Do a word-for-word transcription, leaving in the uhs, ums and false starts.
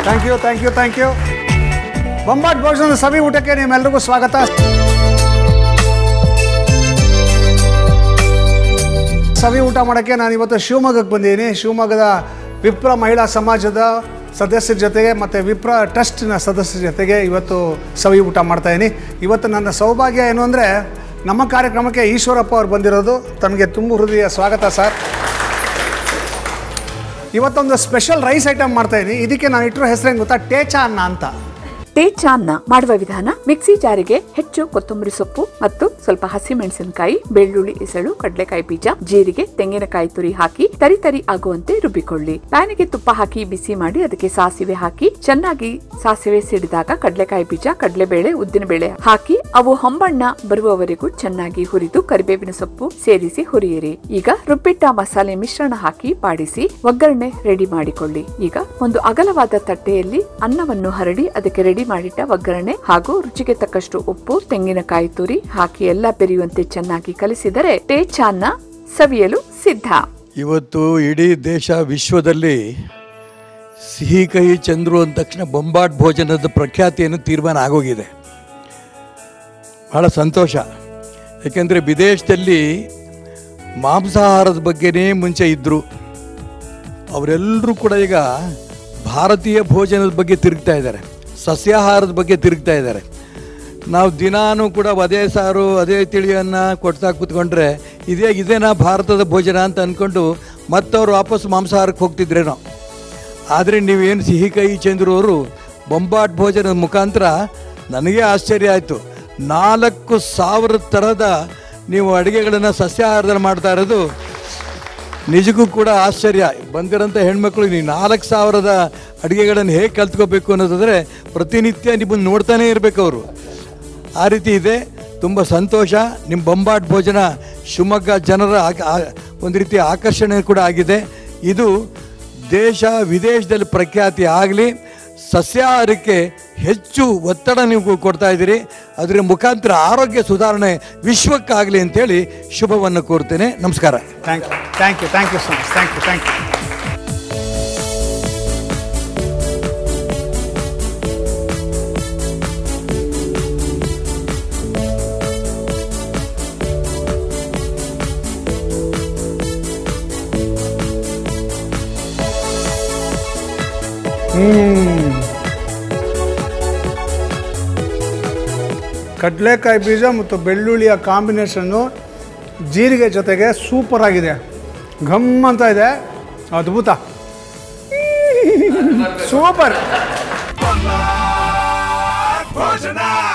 Thank you thank you thank you ಬೊಂಬಾಟ್ ಭೋಜನದ ಸವಿ ಊಟಕ್ಕೆ ನಿಮ್ಮೆಲ್ಲರಿಗೂ ಸ್ವಾಗತ. ಸವಿ ಊಟ ಮಾಡೋಕ್ಕೆ ನಾನು ಇವತ್ತು ಶಿವಮೊಗ್ಗಕ್ಕೆ ಬಂದಿದ್ದೀನಿ. ಶಿವಮೊಗ್ಗದ ವಿಪ್ರ ಮಹಿಳಾ ಸಮಾಜದ ಸದಸ್ಯರ ಜೊತೆಗೆ ಮತ್ತು ವಿಪ್ರ ಟ್ರಸ್ಟ್ನ ಸದಸ್ಯರ ಜೊತೆಗೆ ಇವತ್ತು ಸವಿ ಊಟ ಮಾಡ್ತಾಯಿದ್ದೀನಿ. ಇವತ್ತು ನನ್ನ ಸೌಭಾಗ್ಯ ಏನು ಅಂದರೆ ನಮ್ಮ ಕಾರ್ಯಕ್ರಮಕ್ಕೆ ಈಶ್ವರಪ್ಪ ಅವ್ರು ಬಂದಿರೋದು. ತಮಗೆ ತುಂಬ ಹೃದಯ ಸ್ವಾಗತ ಸರ್. ಇವತ್ತೊಂದು ಸ್ಪೆಷಲ್ ರೈಸ್ ಐಟಮ್ ಮಾಡ್ತಾಯಿದ್ದೀನಿ. ಇದಕ್ಕೆ ನಾನು ಇಟ್ಟಿರೋ ಹೆಸರೇನು ಗೊತ್ತಾ? ಟೇಚಾ ಅನ್ನ ಅಂತ. ಟೇಚಾ ಅನ್ನ ಮಾಡುವ ವಿಧಾನ: ಮಿಕ್ಸಿ ಜಾರಿಗೆ ಹೆಚ್ಚು ಕೊತ್ತಂಬರಿ ಸೊಪ್ಪು ಮತ್ತು ಸ್ವಲ್ಪ ಹಸಿಮೆಣಸಿನಕಾಯಿ, ಬೆಳ್ಳುಳ್ಳಿ ಎಸಳು, ಕಡಲೆಕಾಯಿ ಬೀಜ, ಜೀರಿಗೆ, ತೆಂಗಿನಕಾಯಿ ತುರಿ ಹಾಕಿ ತರಿ ತರಿ ಆಗುವಂತೆ ರುಬ್ಬಿಕೊಳ್ಳಿ. ಪ್ಯಾನಿಗೆ ತುಪ್ಪ ಹಾಕಿ ಬಿಸಿ ಮಾಡಿ ಅದಕ್ಕೆ ಸಾಸಿವೆ ಹಾಕಿ ಚೆನ್ನಾಗಿ ಸಾಸಿವೆ ಸಿಡಿದಾಗ ಕಡಲೆಕಾಯಿ ಬೀಜ, ಕಡಲೆಬೇಳೆ, ಉದ್ದಿನಬೇಳೆ ಹಾಕಿ ಅವು ಹೊಂಬಣ್ಣ ಬರುವವರೆಗೂ ಚೆನ್ನಾಗಿ ಹುರಿದು ಕರಿಬೇವಿನ ಸೊಪ್ಪು ಸೇರಿಸಿ ಹುರಿಯಿರಿ. ಈಗ ರುಬ್ಬಿಟ್ಟ ಮಸಾಲೆ ಮಿಶ್ರಣ ಹಾಕಿ ಬಾಡಿಸಿ ಒಗ್ಗರಣೆ ರೆಡಿ ಮಾಡಿಕೊಳ್ಳಿ. ಈಗ ಒಂದು ಅಗಲವಾದ ತಟ್ಟೆಯಲ್ಲಿ ಅನ್ನವನ್ನು ಹರಡಿ ಅದಕ್ಕೆ ರೆಡಿ ಮಾಡಿಟ್ಟ ಒಗ್ಗರಣೆ ಹಾಗೂ ರುಚಿಗೆ ತಕ್ಕಷ್ಟು ಉಪ್ಪು, ತೆಂಗಿನಕಾಯಿ ತುರಿ ಹಾಕಿ ಎಲ್ಲ ಬೆರೆಯುವಂತೆ ಚೆನ್ನಾಗಿ ಕಲಿಸಿದರೆ ಟೇಚಾ ಅನ್ನ ಸವಿಯಲು ಸಿದ್ಧ. ಇವತ್ತು ಇಡೀ ದೇಶ ವಿಶ್ವದಲ್ಲಿ ಸಿಹಿ ಕಹಿ ಚಂದ್ರು ಅಂದ ತಕ್ಷಣ ಬೊಂಬಾಟ್ ಭೋಜನದ ಪ್ರಖ್ಯಾತಿಯನ್ನು ತೀರ್ಮಾನ ಆಗೋಗಿದೆ. ಬಹಳ ಸಂತೋಷ. ಯಾಕೆಂದರೆ ವಿದೇಶದಲ್ಲಿ ಮಾಂಸಾಹಾರದ ಬಗ್ಗೆನೇ ಮುಂಚೆ ಇದ್ದರು. ಅವರೆಲ್ಲರೂ ಕೂಡ ಈಗ ಭಾರತೀಯ ಭೋಜನದ ಬಗ್ಗೆ ತಿರುಗ್ತಾ ಇದ್ದಾರೆ, ಸಸ್ಯಾಹಾರದ ಬಗ್ಗೆ ತಿರುಗ್ತಾ ಇದ್ದಾರೆ. ನಾವು ದಿನಾನೂ ಕೂಡ ಅದೇ ಸಾರು ಅದೇ ತಿಳಿಯನ್ನು ಕೊಡ್ತಾ ಕೂತ್ಕೊಂಡ್ರೆ ಇದೇ ಇದೇನಾ ಭಾರತದ ಭೋಜನ ಅಂತ ಅಂದ್ಕೊಂಡು ಮತ್ತವರು ವಾಪಸ್ ಮಾಂಸಾಹಾರಕ್ಕೆ ಹೋಗ್ತಿದ್ರೇನೋ. ಆದರೆ ನೀವೇನು ಸಿಹಿ ಕಹಿ ಚಂದ್ರು ಅವರು ಬೊಂಬಾಟ್ ಭೋಜನದ ಮುಖಾಂತರ ನನಗೆ ಆಶ್ಚರ್ಯ ಆಯಿತು. ನಾಲ್ಕು ಸಾವಿರ ಥರದ ನೀವು ಅಡುಗೆಗಳನ್ನು ಸಸ್ಯಾಹಾರದಲ್ಲಿ ಮಾಡ್ತಾ ಇರೋದು ನಿಜಕ್ಕೂ ಕೂಡ ಆಶ್ಚರ್ಯ. ಬಂದಿರೋಂಥ ಹೆಣ್ಮಕ್ಳು ನೀವು ನಾಲ್ಕು ಸಾವಿರದ ಅಡುಗೆಗಳನ್ನು ಹೇಗೆ ಕಲ್ತ್ಕೋಬೇಕು ಅನ್ನೋದಾದರೆ ಪ್ರತಿನಿತ್ಯ ನಿಮ್ಮನ್ನು ನೋಡ್ತಾನೇ ಇರಬೇಕು ಅವರು. ಆ ರೀತಿ ಇದೆ. ತುಂಬ ಸಂತೋಷ. ನಿಮ್ಮ ಬೊಂಬಾಟ್ ಭೋಜನ ಶಿವಮೊಗ್ಗ ಜನರ ಒಂದು ರೀತಿ ಆಕರ್ಷಣೆ ಕೂಡ ಆಗಿದೆ. ಇದು ದೇಶ ವಿದೇಶದಲ್ಲಿ ಪ್ರಖ್ಯಾತಿ ಆಗಲಿ, ಸಸ್ಯಾಹಾರಕ್ಕೆ ಹೆಚ್ಚು ಒತ್ತಡ ನೀವು ಕೊಡ್ತಾ ಇದ್ದೀರಿ, ಅದರ ಮುಖಾಂತರ ಆರೋಗ್ಯ ಸುಧಾರಣೆ ವಿಶ್ವಕ್ಕಾಗಲಿ ಅಂತೇಳಿ ಶುಭವನ್ನು ಕೋರ್ತೇನೆ. ನಮಸ್ಕಾರ. Thank you thank you thank you so much. Thank you thank you ಕಡಲೆಕಾಯಿ ಬೀಜ ಮತ್ತು ಬೆಳ್ಳುಳ್ಳಿಯ ಕಾಂಬಿನೇಷನ್ನು ಜೀರಿಗೆ ಜೊತೆಗೆ ಸೂಪರ್ ಆಗಿದೆ. ಘಮ್ ಅಂತ ಇದೆ. ಅದ್ಭುತ, ಸೂಪರ್.